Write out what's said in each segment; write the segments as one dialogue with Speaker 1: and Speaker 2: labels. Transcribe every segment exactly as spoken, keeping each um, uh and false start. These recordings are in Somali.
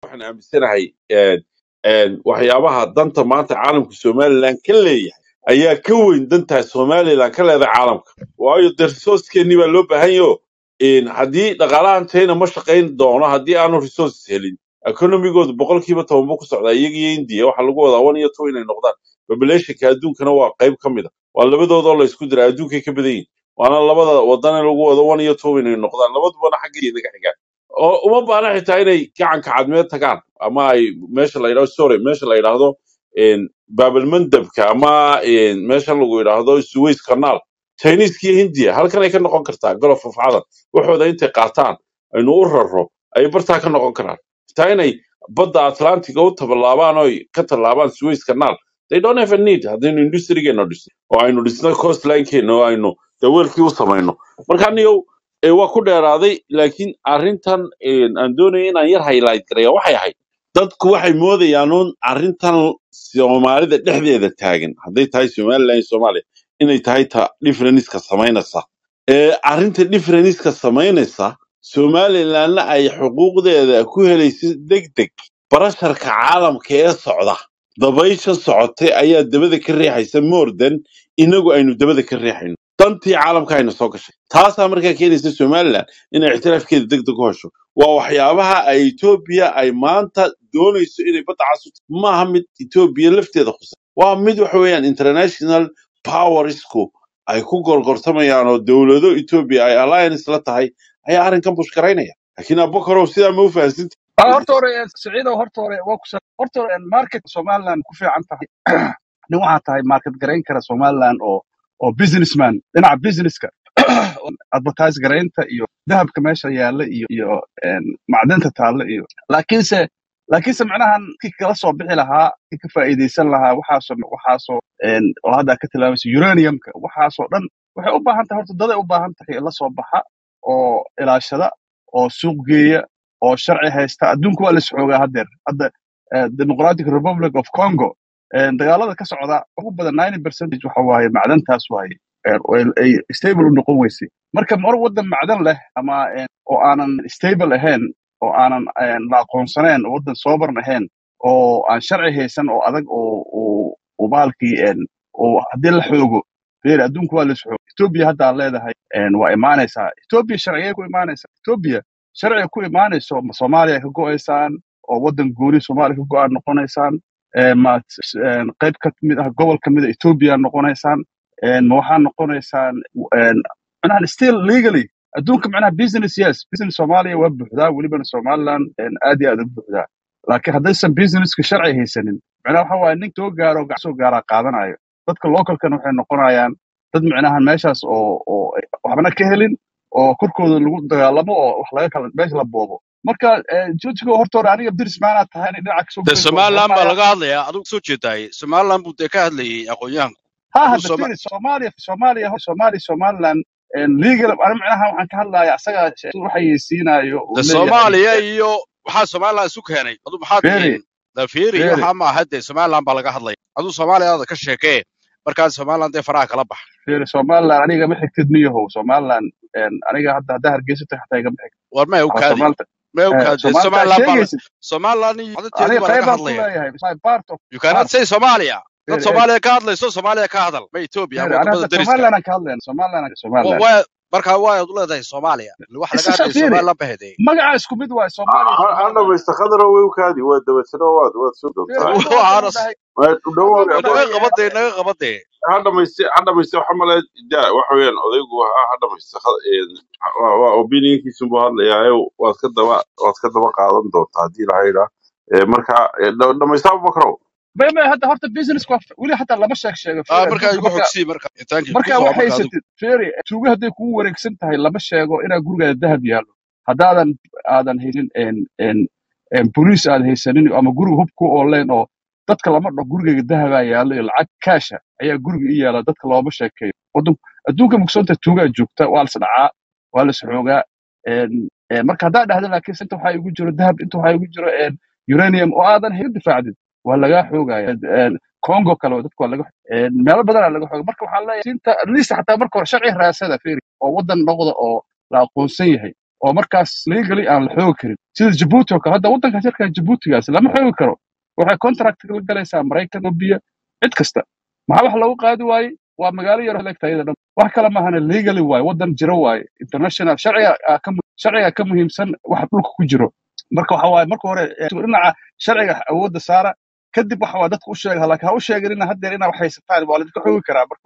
Speaker 1: waxaan aaminsanahay een een waxyaabaha danta maanta caalamka Somaliland ka leeyahay ayaa ka weyn dantahay Somaliland ka leedahay caalamka waayo de resource-keeni baa loo baahan yahay in haddii dhaqaalahan China ma shaqayn doono haddii aanu resources helin economigooda boqolkiiba toban buu ku socdaa iyaga iyo India waxa lagu wadaa one iyo two inay noqdaan populationka adduunkana waa qayb ka mid ah waa labadoodoo la isku diray adduunkay ka badan yihiin waana labada wadan in lagu wado one iyo two inay noqdaan labadubana xaggeeda ka xigaan oo uma baahna xitaa inay gacanka cadmeed tagaan ama ay meesha la yidhaahdo sorry meesha la yidhaahdo in baabalmandabka ama in meesha lagu yidhaahdo Suez Canal Chinese iyo India halkan ay ka noqon kartaa Gulf of Aden waxooda intay qaataan aynu u rarro ay bartaa ka noqon karaan taa inay badda Atlantic u tabaabaan oo ay ka tallaabaan Suez Canal they don't have a need haddaynu industry-geena dhisno oo aynu dhisno coastline-keena oo aynu daweelkii u samayno marka aniga ee waa ku dheeraaday laakiin arrintan een, aan doonaya inaan yar highlight gareeyo waxay ahayd dadku waxay moodayaan uun arrintan Soomaalida dhexdeeda taagan hadday tahay Somaliland iyo Soomaaliya inay tahay ta difference-ka samaynaysa ee arrinta difference-ka samaynaysa Somalilandna ay xuquuqdeeda ku helayso degdeg barasharka caalamka ee socda dabaysha socotay ayaa dabada ka riixaysa more than inagu aynu dabada ka riixayno dantii caalamka aynu soo gashay taasaa markaa keenaysa Somaliland inay ictiraafkeeda degdeg u hesho waa waxyaabaha ay Ethiopia ay maanta doonayso inay badda casuto maaha mid Ethiopia lafteeda khusa waa mid waxa weeyaan international powersku ay ku gorgortamayaan oo dowlado Ethiopia ay alliance la tahay ayaa arrinkan bushkaraynaya laakiin abokorow sidaa ma u fahansinta
Speaker 2: آه، horta hore ee Siciidow, horta hore waa ku sa- horta hore een market Somaliland ku fiican tahay nin waxaa tahay market garayn kara Somaliland oo oo businessman dhinaca businesska advertise garaynta iyo dahabka meesha yaalla iyo iyo een macdanta taalla iyo laakiinse laakiinse macnahan kii kala soo bixi lahaa kii ka faa'iidaysan lahaa waxaasoo waxaasoo een oo hadda ka tilmaamaysa uraniumka waxaasoo dhan waxay u baahan tahay horta daday u baahan tahay la soo baxa oo ilaashada oo suuq geeya oo sharci haysta adduunku waa la isxoogaa haddeer hadda eh, Democratic Republic of Congo eh, dagaalada ka socda ugu badan ninety percent waxa waaye macdantaas waaye eh, oo ay ay stable u noqon weysay marka mar wadan macdan leh ama eh, oo aanan stable ahayn oo aanan eh, la aqoonsanayn oo wadan sober ahayn oo aan sharci haysan oo adag oo oo oo bahalkii eh, oo haddii la xoogo beer adduunku waa la isxoogaa Ethiopia hadda aad leedahay eh, waa imaanaysaa Ethiopia sharciyay ku imaanaysaa Ethiopia sharciga ku imaanayso ma Soomaaliya ka go'aysaan oo wadan gooni Soomaaliya ka go'aan noqonaysaan ee ma een, qayb ka mid ah gobol ka mid ah Ethiopia noqonaysaan een ma waxaa noqonaysaan een macnaha still legally adduunka macnaha business yes business Soomaaliya waa buuxdaa welibana Somaliland een aad iyo aad u buuxdaa laakiin haddaysan businesska sharci haysanin macnaha waxa waaye nin soo gaaro gac soo gaara qaadanayo dadka localkan waxay noqonayaan dad macnaha meeshaas oo oo waxbana ka helin oo korkooda lagu dagaalamo oo wax laga kala meesha la boobo marka eh, joojiga horta hore aniga diris maana tahay in dhinaca kasoo
Speaker 3: de
Speaker 2: goyn doon
Speaker 3: Somaliland baa
Speaker 2: garmaya
Speaker 3: laga hadlayaa adigu soo jeedaay Somaliland buu dee ka hadlayay aqoonyahanku
Speaker 2: ha
Speaker 3: adigu
Speaker 2: hadda
Speaker 3: Soma
Speaker 2: fiiri Soomaaliya Soomaaliya Soomaaliya Somaliland en legal ana macnaha waxaan ka hadlayaa asaga waxay siinayo
Speaker 3: de
Speaker 2: uu leeyahay
Speaker 3: Soomaaliya iyo waxaa Somaliland isu keenay adigu maxaad
Speaker 2: fiiri
Speaker 3: tihiin da fiiri
Speaker 2: fiiri
Speaker 3: waxa ma ahade Somaliland baa laga hadlay adigu Soomaaliya ka sheekee markaas Somaliland ee faraha kala bax
Speaker 2: fiiri Somaliland aniga ma xigtid niyahow Somaliland en aniga hadda hadda hargeysa tahay iga ma xigtid
Speaker 3: war ma u
Speaker 2: waxa
Speaker 3: kaadi
Speaker 2: Somaalta
Speaker 3: ma u
Speaker 2: eh,
Speaker 3: kaadi
Speaker 2: Somaalta
Speaker 3: Somaliland baa
Speaker 2: sheegaysid
Speaker 3: Somaliland iyo cadadeedu
Speaker 2: aniga
Speaker 3: baa laga
Speaker 2: qaybaan ku
Speaker 3: hadlaya
Speaker 2: leeyahay my part of
Speaker 3: you cannot
Speaker 2: part
Speaker 3: say Somalia dad
Speaker 2: fiiri eh,
Speaker 3: Soomaaliya ka hadlayso Soomaaliya ka hadal ma Ethiopia
Speaker 2: fiiri aniga
Speaker 3: wadamada
Speaker 2: hadda
Speaker 3: dariska
Speaker 2: Somaliland aan ka hadlayna Somaliland
Speaker 3: wa
Speaker 2: Somaliland
Speaker 3: wa marka waa u leedahay Soomaaliya wax laga
Speaker 2: isa
Speaker 3: hadlay
Speaker 2: fiiri
Speaker 3: Somaliland bahday
Speaker 2: magaca isku mid waay Soomaaliya iyo
Speaker 1: hadda
Speaker 2: Somaliland
Speaker 1: maystakadara way u kaadi waa dabatiro waad waad soo
Speaker 2: fiiri
Speaker 1: doontaa
Speaker 2: hadda hadda
Speaker 3: waxaana
Speaker 2: uu dhahay
Speaker 1: waa u dhow
Speaker 2: hadda uu
Speaker 3: naga
Speaker 2: dhahay
Speaker 3: qabadee naga qabadee
Speaker 1: hadda mayste hadda mayste waxa male da waxa weeyaan odaygu waxa hadda mayste waa waa opinionkiisu buu hadlayaa waad ka daba waad ka daba qaadan doontaa hadii la hayra ee marka dhamaysta Abubakar
Speaker 2: ما ما هذا هرت بيزنس كوف ولا حتى لما شيخ شيخ
Speaker 3: ah
Speaker 2: فيري
Speaker 3: marka
Speaker 2: أدوك
Speaker 3: igu
Speaker 2: مركا
Speaker 3: xogsii marka intaanki ku
Speaker 2: مركا
Speaker 3: soo marka
Speaker 2: waxay
Speaker 3: adigu
Speaker 2: satid فيري tuuga haday kugu wareegsan tahay lama sheego inaa guriga dahab yaalo hadaadan aadan haynin en en en police aad haysanin ama guriga hub ku online oo dadka lama dhaho guriga dahab yaalo iyo lacag cash ah ayaa guriga i yaala dadka looma sheekeeyo wadun adduunka mugsanta tuuga joogta waa la sadacaa waa la xoogaa en en marka hadaa dhahdo laakiin inta waxa igu jiro dahab inta waxa igu jiro en uranium oo aadan haynin difaacdid waa laga xoogaya en Congo kale oo dadku waa laga een meel badan ayaa laga xoogay marka waxaa leeyahay inta at least xataa marka hore sharci raasada fiiri oo wadan noqdo oo la aqoonsan yahay oo markaas legally aan la xoogi karin sida Djibouti oo kale hadda waddanka shirka Djiboutigaas lama xoogi karo waxay contract la galaysaa Mareykan oo biyo cid kasta maxaa wax lagu qaadi waayey waa magaalo yar oo leegtayada dhan wax kale ma ahana legally waay waddan jiro waay international sharciga aa ka mu- sharciga ka muhiimsan wax dhulka ku jiro marka waxa waaye marka hore eh, dhinaca sharciga awoodda saara kadib waxa waa dadka u sheega laakiin ha u sheegin in haddeer inaa wax haysataan waa laidinka xoogi karaa marka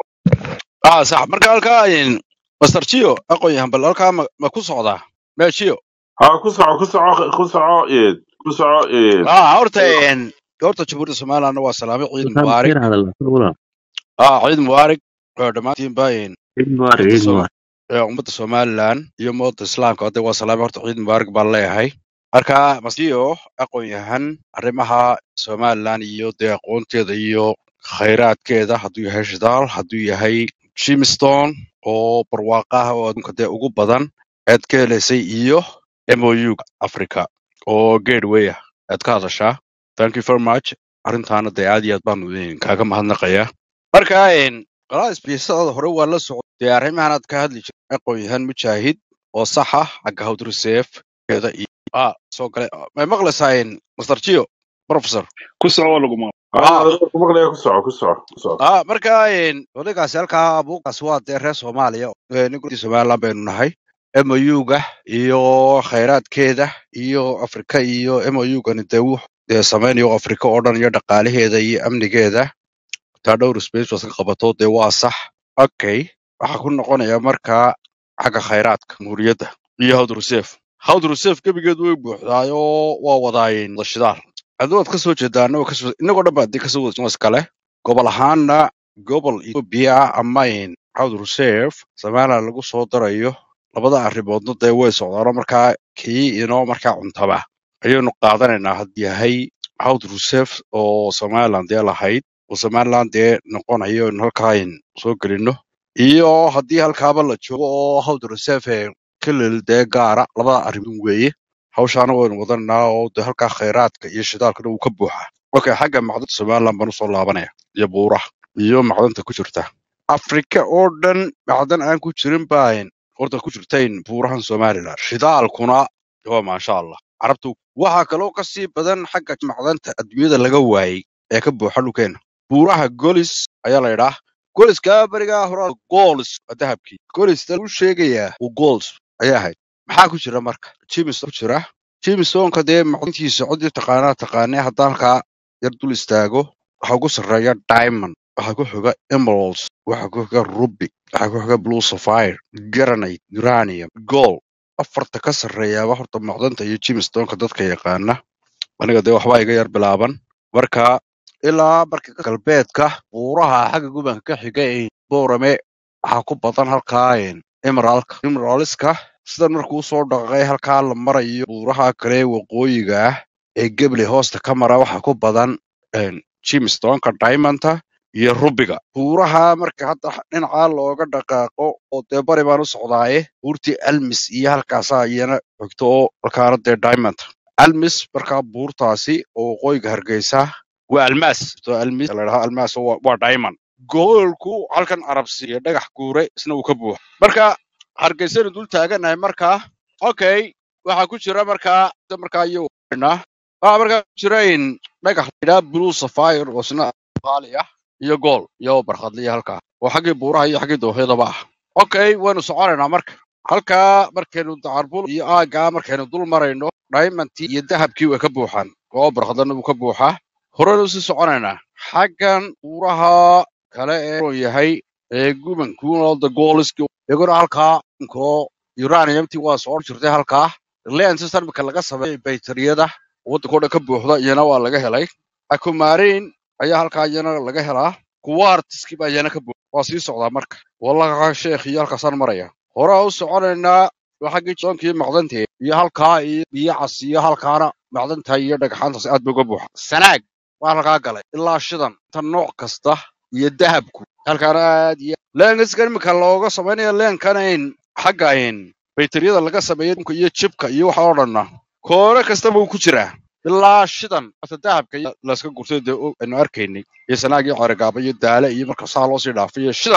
Speaker 3: ah sax marka halkaa in master Chio aqoon bal halkaa ma ma ku socdaa ma Chio
Speaker 1: ha ku soco ku soco ku soco ee ku soco ee
Speaker 3: ah horta in horta Jamhuuriyadda Soomaaliland waa salaamay ciid
Speaker 4: وكان
Speaker 3: mubaarak
Speaker 4: بخير هذا الله ولا
Speaker 3: ah ciid mubaarak oo dhamaantiin baayin
Speaker 4: عيد مبارك
Speaker 3: ummadda
Speaker 4: عيد
Speaker 3: Soom
Speaker 4: مبارك
Speaker 3: ee ummadda Soomaaliland iyo ummadda Islaamka hadda waa salaamay horta ciid mubaarak baan leeyahay marka masiyo aqoon yahan arrimaha Soomaaliland iyo dee aqoonteeda iyo khayraadkeeda hadduu yahay shidaal hadduu yahay Jamestown oo barwaaqaha oo adduunka dee ugu badan aad ka helaysay iyo M O U Africa oo gateway ah aad ka hadashaa thank you very much arrintaana dee aad iyo aad baan idin kaaga mahadnaqayaa marka een qalaas biisada hore waa la socday dee arrimahan aad ka hadli jirtay aqoon yahan mujaahid oo sax ah xagga hawd reserve keeda iyo ah soo gale ma maqlaysaan Master Chio Professor
Speaker 2: ku soco lagu ma
Speaker 1: ha
Speaker 3: ah
Speaker 1: ku maqlaya ku soco ku soco ku soco
Speaker 3: ah marka een odaygaasi halkaa buuqaas waa dee reer Soomaaliya ee ninkii Soomaaliland baynu nahay M O U-ga iyo khayraadkeeda iyo Afrika iyo M O U-gani dee wux dee samaynayo Afrika oo dhan iyo dhaqaalaheeda iyo amnigeeda taa dhowr space waska qabato dee waa sax okay waxaa ku noqonaya markaa xagga khayraadka muuriyadda iyo hawd reserve hawd reserve gebigeedu way buuxdaayo waa wadaayeen shidaal adood ka soo jeedaa anagoo ka soo inagoo dhan baa dee ka soo wada iskale gobol ahaana gobol Ethiopia ama in hawd reserve Soomaaliland lagu soo darayo labada arrimoodna dee way socdaano markaa kii inoo markaa cuntaba ayaynu qaadanaynaa haddii yahay hawd reserve oo Soomaaliland dee lahayd oo Soomaaliland dee noqonayo in halkaa in soo gelino iyo haddii halkaaba la joogo oo hawd reserve ee kilil dee gaara labada arrimood weeye hawshaana waynu wadanaa oo dee halkaa khayraadka iyo shidaalkana uu ka buuxaa okay xagga macdanta Soomaaliland baan usoo laabanaya iyo buuraha iyo macdanta ku jirta Afrika oo dhan macdan aan ku jirin baahin horta ku jirtain buurahan Soomaaliland shidaalkuna waa maasha Allah carabtu waxa kaloo ka sii badan xagga macdanta adduunyada laga waayay ee ka buuxa dhulkeena buuraha golis ayaa la yidhaa goliska bariga hore gols waa dahabkii golista lagu sheegayaa uu gols ayaa ahayd maxaa ku jira marka Jamestown ku jira Jamestonka dee macdantiisa codii taqaanaa taqaanee haddaan halkaa yar dul istaago waxaa ugu sarreeya diamond waxaa ku xiga emeralds waxaa ku xiga ruby waxaa ku xiga blue sapphire granite uranium gold afarta ka sarreeyaaba horta macdanta iyo Jamestonka dadka yaqaana aniga dee waxbaa iga yar bilaaban marka ilaa marka galbeedka buuraha xagga gubanka ka xiga ee boorame waxaa ku badan halkaa een emeraldka emeraldska sida markuu soo dhaqay halkaa la marayo buuraha kale ee waqooyiga ah ee geble hoosta ka mara waxaa ku badan een Jamestonka diamondta iyo rubiga buuraha marka hadda dhinaca looga dhaqaaqo oo dee bari baan u socdaaye buurtii almis iyo halkaasaa iyana xigto oo halkaana dee diamond almis markaa buurtaasi oo waqooyiga hargeysa waa almaas soo almis la yidhaahdo almaas oo waa waa diamond goolku halkan arabsi iyo dhagax guure isna uu ka buuxo marka hargeysana dul taaganahay markaa okay waxaa ku jira markaa markaa iyo waxaa markaa ku jira in dhagax la yidhaha blue sapphire oo isna qaali ah iyo gool iyo barkhadliya halkaa oo xaggii buuraha iyo xaggii doohyadaba ah okay waynu soconaynaa marka halkaa markaynu dacarbul iyo aagaa markaynu dul marayno diamondtii iyo dahabkii way ka buuxaan oo barkhadlana wuu ka buuxaa horeynu sii soconaynaa xaggan buuraha kale ee uu yahay ee gubankuunooda gooliski iyaguna halkaa inkoo uraniumtii waa soo jirtay halkaa lenses marka laga sameeyay baytariyada waddankoo dhan ka buuxda iyana waa laga helay akumarin ayaa halkaa iyana laga helaa kuwaartiski baa iyana ka buuxda waa sii socdaa marka wallahi sheekh iyo halkaasaan maraya hore u soconaynaa waa xaggii joonkii macdantii iyo halkaa iyo biyo cas iyo halkaana macdanta iyo dhagaxaantaas aad bay uga buuxa sanaag waa halkaa galay ilaa shidan ta nooc kasta iyo dahabku halkaana aad iyo leengaskan imika looga samaynaya leenkanayn xaggayn baytariyada laga sameeyo dhunka iyo jibka iyo waxa oo dhanna koore kastaba uu ku jiraa ilaa shidan hata dahabka iyo layska gurtay dee aynu arkaynay iyo sanaag iyo carigaaba iyo daale iyo marka saa loo sii dhaafay iyo shidan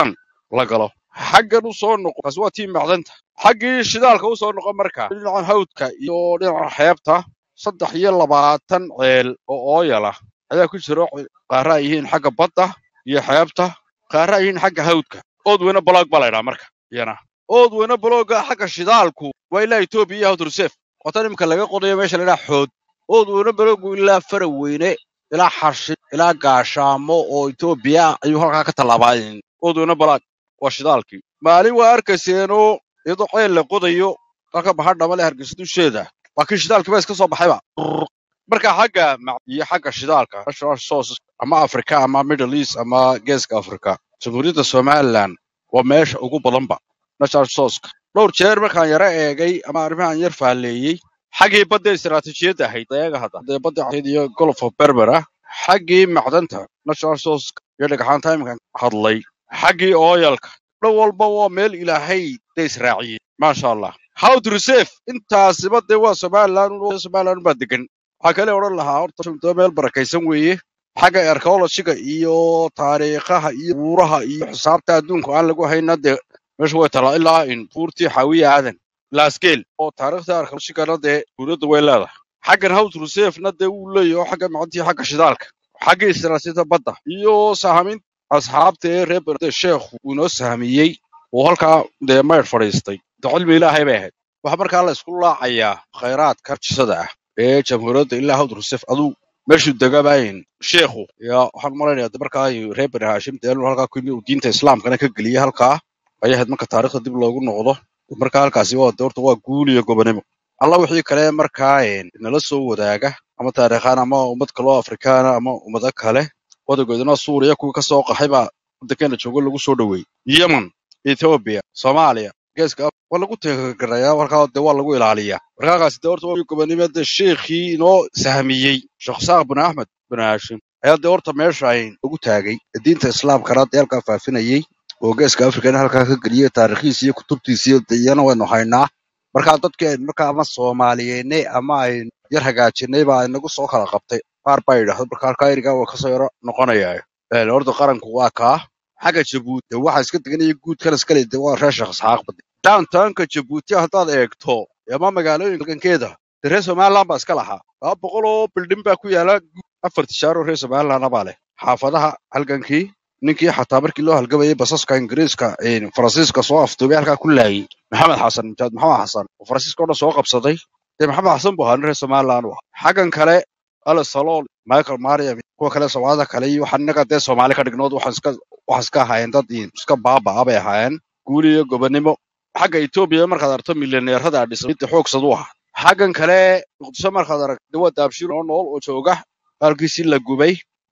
Speaker 3: la galo xaggan u soo noqo kaas waa tii macdanta xaggii shidaalka u soo noqon markaa dhinaca hawdka iyo dhinaca xeebta saddex iyo labaatan ceel oo ooyala ayaa ku jira qaarra ay yihiin xagga badda iyo xeebta qaarra ay yihiin xagga hawdka ood weyna baloog baa laydhaa marka iyana ood weyna balooga xagga shidaalku waa ilaa etoobiya iyo hawd rusef watan imika laga qodayo meesha laydhaa xood ood weyna baloogu ilaa faraweyne ilaa xarshid ilaa gaashaamo oo etoobiya ayuu halkaa ka tallaabaayin ood weyna balaag waa shidaalkii maalin waa arkayseenoo iyadoo ceel la qodayo dalka bahadhama le hargeysa dusheeda waa kii shidaalkii ba iska soo baxayba marka xagga iyo xagga shidaalka natural sources ama africa ama middle east ama geeska africa jamhuuriyadda somaliland waa meesha ugu badanba natural sourceka dhowr jeer markaan yara eegay ama arrimahan yar faalleeyey xaggii badda istiraatiijiyadda ahayd ayaga hadda dee badda ahayd iyo golf of berbera xaggii macdanta natural sourceka iyo dhagxaanta iminkan hadlay xaggii ooyalka dhow walba waa meel ilaahay da israaciyey maasha allah hawd rusef intaasiba dee waa somaliland somaliland baa degan waxaa kale odhan lahaa horta shumtoo meel barakaysan weeye xagga archaeologiga iyo taariikhaha iyo buuraha iyo xisaabta adduunka aan lagu hayna dee meesha way talaa ilaa in buurtii xaawiya aadan laskeel oo taariikhda archaeologigana dee dowladda way leedahay xaggan hawd rusefna dee wuu leeyahay oo xagga macdantii xagga shidaalka xagga istiraatiijiyadda badda iyo sahamin asxaabta ee reer berde sheekhu uu inoo sahamiyey oo halkaa dee mayr fadhiistay dee cilmi ilaahay bay ahayd waxaa markaa la isku laacayaa khayraadka jisada ah ee jamhuuriyadda ilaa hawd rusef aduu meeshuu degabayn sheekhu yaa waxaan malaynayaa de markaa reer bani haashim dee inuu halkaa ku yimid uu diinta islaamkana ka geliyey halkaa ayay ahayd marka taariikhda dib loogu noqdo markaa halkaasi waa de horta waa guul iyo gobonimo alla wixii kale markaa nala soo wadaaga ama taariikhaan ama ummad kaloo afrikaana ama ummado kale wadagoodana suuriya kuwii ka soo qaxay baa waddankeena joogo lagu soo dhoweeyey yemen etoobiya soomaaliya geeska waa lagu teegarayaa halkaa dee waa lagu ilaaliyaa markaakaasi dee horta waa gobonimada sheekhii inoo sahmiyey sheekh saaq bin axmed bin haashim ayaa dee horta meesha ayn ugu taagay diinta islaamkana dee halkaa faafinayey oo geeska afrikana halkaa ka geliyey taariikhiisa iyo kutubtiisa iyo iyana waynu haynaa markaa dadkii aynu markaa ama soomaaliyeennay ama aynu yar hagaajinay baa inagu soo kala qabtay qaar baa yidhaahdo marka halkaa erigaa waa kasoo yaro noqonayaa horta qaranku waa kaa xagga jabuuti dee waxaa iska deganaya guudkan iskale dee waa reer sheekh isxaaq bade downtownka jabuuti haddaad eegto ama magaalooyinka halgankeeda dee reer somaliland baa iska lahaa laba boqol oo bildhin baa ku yaala afar tishaaroo reer somalilandna baa leh xaafadaha halgankii ninkii xataa markii loo halgabayay basaska ingiriiska faransiiska soo afduubay halkaa ku laayey maxamed xasan mujaahid maxamed xasan oo faransiiska o dhan soo qabsaday dee maxamed xasan buu ahaa nin reer somaliland u ah xaggan kale ale salool michael mariam kuwa kale soomaalida kale iyo waxaan innaga dee soomaali ka dhignood waxaan iska waxaa iska ahaayeen dad iska baabaa bay ahaayeen guuli iyo gobonimo xagga etoobiya markaad aragto milyaneerada dhisay midda xoogsad u ahaa xaggan kale muqdisho markaad aragto waa daabshiir oo nool oo jooga halkiisii la gubay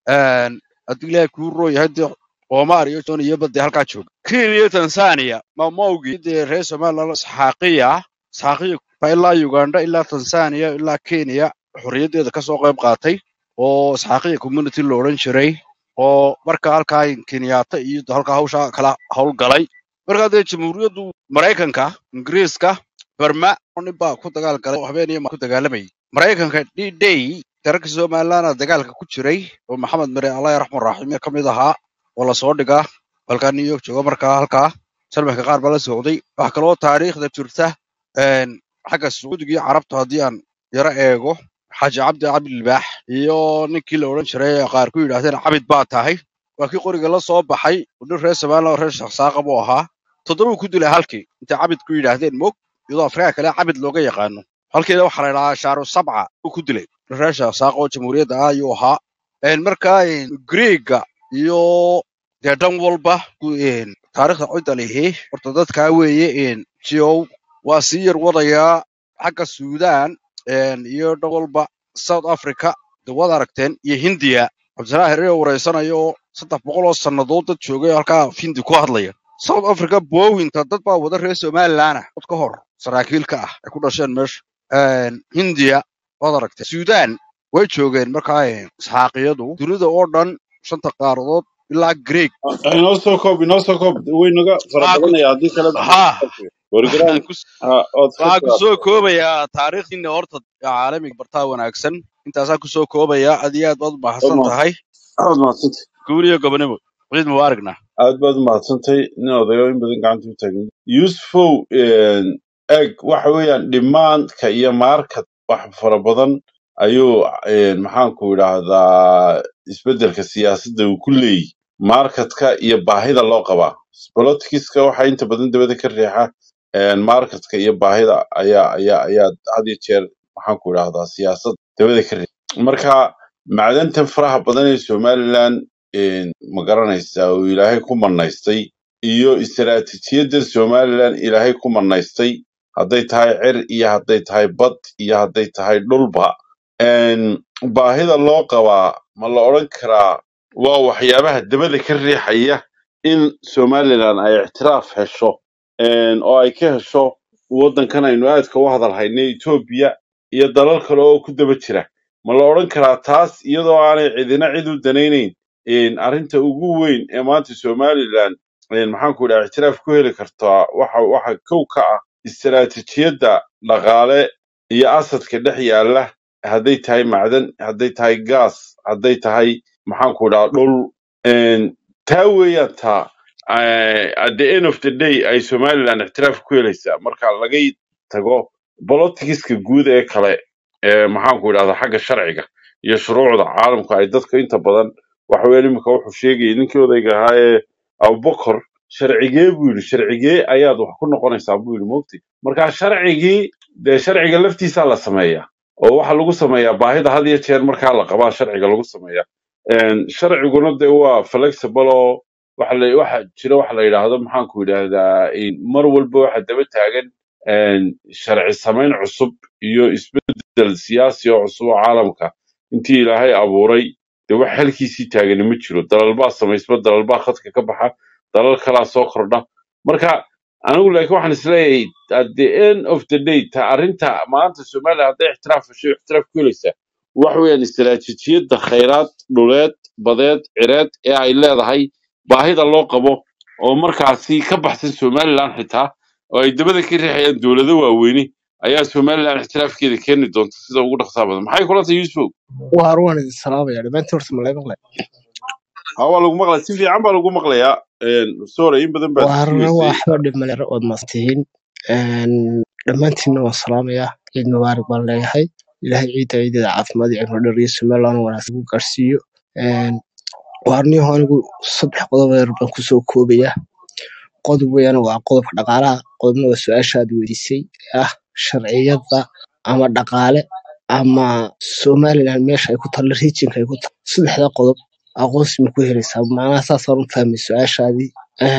Speaker 3: haddii ilaahay kuu roo yahay dee Omar iyo John iyo badde halkaa jooga Kenya Tanzania mamawgi dee reer Somaliland isxaaqiya isxaaqiya fa ilaa Uganda ilaa Tanzania ilaa Kenya xorriyadeeda ka soo qayb qaatay oo isxaaqiya community loo oran jiray oo marka halkaa Kenyatta iyo halkaa hawsha kala hawl galay marka dee jamhuuriyaddu Mareykanka Ingiriiska Burma ninbaa ku dagaal galay habeenimo ma ku dagaalamay Mareykanka D-Day darka Somaliland dagaalka ku jiray oo Maxamed Mare Allah yarxamo raximo ka mid ahaa oo la soo dhigaa halka New York jooga markaa halkaa salmaha qaar baa la socday wax kale oo taariikhda jirta een xagga Sacuudiga iyo Carabta hadii aan yara eego Xaaji Cabdi Cabdi Libaax iyo ninkii la oran jiray qaar ku yiraahdeen Cabid baa tahay waa kii qoriga la soo baxay oo reer Somaliland reer shakhsaaqa buu ahaa toddoba ku dilay halkii inta Cabid ku yiraahdeen mog iyadoo Afrika kale Cabid looga yaqaano halkeeda waxa la ilaa shaaru sabca ku dilay reer shakhsaaqa oo jamhuuriyadda ayuu ahaa een markaa Greega iyo deedan walba ku een taariikhda cid leeyahay horta dadka weeye een jiyow waa si yar wadaya xagga Suudaan een iyo dhawalba South Africa dawad aragteen iyo Hindiya Cabdilaahi Reer wareysanayo saddex boqol oo sanadood dad joogay halka Hindi ku hadlaya South Africa boowinta dad baa wada reer Somaliland ah ka hor saraakiilka ah ay ku dhasheen meesha een Hindiya wad aragteen Suudaan way joogeen markaa isxaaqiyadu dunida oo dhan shanta qaaradood ilaa Greek
Speaker 1: inoo soo koob inoo soo koob weynaga farabadanaya haddii kale
Speaker 3: ha
Speaker 1: wargaraan ood
Speaker 3: waxaa ku soo koobaya taariikhdiina horta caalamiga bartaa wanaagsan intaasaa ku soo koobaya aad iyo aad baad u baahsan tahay
Speaker 1: aad mahadsantahay
Speaker 3: guuriyo gobonimo ciid mubaaragna
Speaker 1: aad baad umahadsantay nin odayo in badan gacanta u taagin yusufow eg waxa weeyaan dhimaanka iyo maarka wax fara badan ayuu een, maxaanku idhaahdaa isbeddelka siyaasadda uu ku leeyahy marketka iyo baahida loo qabaa politicska waxa inta badan dabada ka riixa een, marketka iyo baahida ayaa ayaa ayaa had iyo jeer maxaanku idhaahdaa siyaasad dabada ka riixa marka macdantan faraha badan ee somaliland een, ma garanaysaa oo ilaahay ku manaystay iyo istaraatiijiyadda somaliland ilaahay ku manaystay hadday tahay cir iyo hadday tahay bad iyo hadday tahay dhulba een, baahida loo qabaa ma la odhan karaa waa waxyaabaha dabada ka riixaya in somaliland ay ictiraaf hesho een, oo ay ka hesho waddankan aynu aadka u hadal haynay etoobiya iyo dalal kale oo ku daba jira ma la odhan karaa taas iyadoo aanay cidina cid u danaynayn een, arrinta ugu weyn ee maanta somaliland een, maxaanku idhaha ictiraaf ku heli kartaa waxa waxa kow ka ah istaraatiijiyadda dhaqaale iyo asadka dhex yaalla hadday tahay macdan hadday tahay gaas hadday tahay maxaanku idhaha dhul een, taa weeyaan taa eh, at the end of the day ay somaliland ictiraaf ku helaysaa marka laga tago bolotikiska guud ee kale ee maxaanku idhahdaa xagga sharciga iyo shuruucda caalamka ay dadka inta badan waxa weeye iminka wuxuu sheegayay ninkii odayga ahaa ee abubakar sharcigee buu yidhi sharcigee ayaad wax ku noqonaysaa buu yidhi mogti marka sharcigii dee sharciga laftiisaa la sameeyaa oo waxa lagu sameeyaa baahida had iyo jeer markaa la qabaa sharciga lagu sameeyaa Een, sharciguna dee waa flexible oo waxa la waxa jira waxa la yidhaahdo maxaanku yidhaahdaa in mar walba waxa daba taagan een, sharci samayn cusub iyo isbedel siyaasi oo cusub oo caalamka intii ilaahay abuuray dee wax halkiisii taagani ma jiro dalalbaa samaysba dalalbaa khadka ka baxa dalal kalaa soo kordha marka anigu laakiin waxaan isleeyahay at the end of the day ta arrinta maanta somaliland hadday ixtiraaf hesho ixtiraaf ku helaysaa waxa weeyaan istaraatiijiyadda khayraad dhuleed badeed cireed ee ay leedahay baahida loo qabo oo markaasi ka baxsan somaliland xitaa oo ay dabada ka riixayaan dowlado waaweyni ayaa somaliland ixtiraafkeeda keeni doonta sida ugu dhaqsaa badan maxay kula tahay yusufow
Speaker 4: waa ruwan idin salaamaya dhamaantiin horta ma laga maqlay
Speaker 1: ha waa lagu maqlaya si fiican baa lagu maqlayaa een, sorry in badan baad
Speaker 4: waa runa
Speaker 1: sugaysay
Speaker 4: waxba dhib male ood maastihiin dhammaantiinna waan salaamayaa ciid mubaarak baan leeyahay ilaahay ciidda ciideeda caafimaad iyo cimro dheer iyo somaliland wanaagsan ku gaarsiiyo waarniyaho anigu saddex qodob yar baan kusoo koobaya qodob weeyaan waa qodobka dhaqaalaha qodobna waa su-aasha aad weydiisay ee ah sharciyada ama dhaqaale ama somaliland meesha ay ku taalla regionka ay ku taalla saddexda qodob aqoonsi ma ku helaysaa macnaha saasaan u fahmay su-aashaadii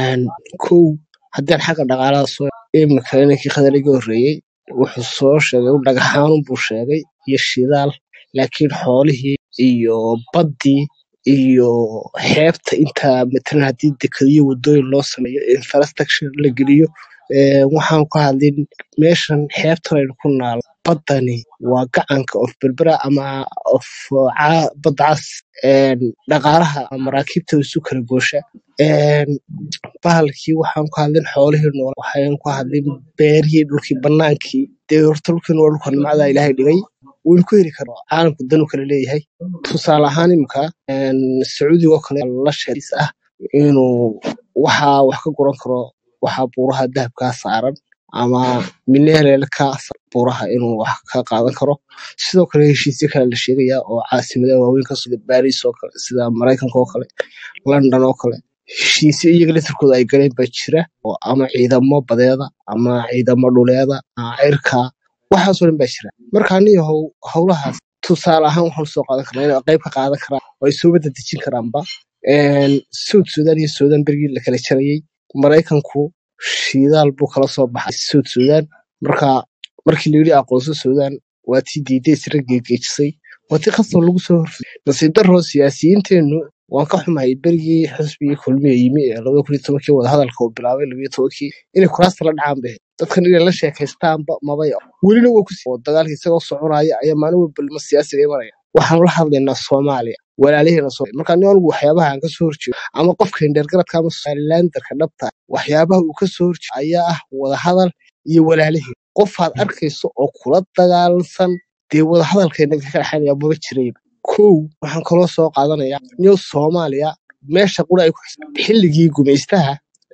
Speaker 4: kow haddaan xagga dhaqaalaha soo imika ninkii khadar iga horreeyey wuxuu soo sheegay u dhagaxaanun buu sheegay iyo shidaal laakiin xoolihii iyo baddii iyo xeebta inta matalan haddii dekadiyo wadooyin loo sameeyo infrastructure la geliyo ee, waxaan ku hadlin meeshan xeebtan aynu ku naal baddani waa gacanka of berbera ama of caa- badda cas een, dhaqaalaha ama maraakiibta isu kala goosha een, bahalkii waxaan ku hadlin xoolihii nool waxaan ku hadlin beerihii dhulkii banaankii dee horta dhulkan waa dhulka nimcada ilaahay dhigay waynu ku heli karnaa caalamku danu kale leeyahay tusaale ahaan imika een, sacuudiga oo kale la sheeris ah inuu waxaa wax ka guran karo waxaa buuraha dahabkaa saaran ama mineeralka buuraha inuu wax ka qaadan karo sidoo kale heshiisyo kale la sheegaya oo caasimadaha waaweyn ka sida Paris oo kale sida Mareykanka oo kale London oo kale heshiisyo iyaga laftirkooda ay galeen baa jira oo ama ciidamo badeeda ama ciidamo dhuleeda ama cirka waxaasoo dhan baa jira marka aniga how- howlahaas tusaale ahaan waxaan soo qaadan karnaa inay qayb ka qaadan karaan oo ay soo wada dejin karaanba een, South Sudan iyo Sudan berigii la kala jarayay Mareykanku shidaal buu kala soo baxay South Sudan marka markii la yidhi aqoonso Sudan waa tii diiday isra geegejisay waa tii khasab lagu soo horfiyay nasiib darro siyaasiyiinteennu waan ka xumahay berigii xisbigii kulmiye yimi ee labada kun iyo tobankii wada hadalka uu bilaabay labiyo tobankii inay kuraasta la dhacaan bay ahayd. dadkan inay la sheekaystaanba mabay welina waa kusii oo dagaalka isagoo soconaya ayaa maalin walba ilmo siyaasiga imanaya waxaan la hadlaynaa Soomaaliya walaalihiina soo marka aniga anigu waxyaabaha aan ka soo horjeedo ama qofka indhergaradka ama Somalilandarka dhabta ah, waxyaabaha uu ka soo horjeedo ayaa ah wada hadal iyo walaalihii qof aad arkayso oo kula dagaalansan dee wada hadalkeena ka dhaxaynaya maba jirayba kow waxaan kaloo soo qaadanayaa niyo Soomaaliya meesha qura ay ku xilligii gumaystaha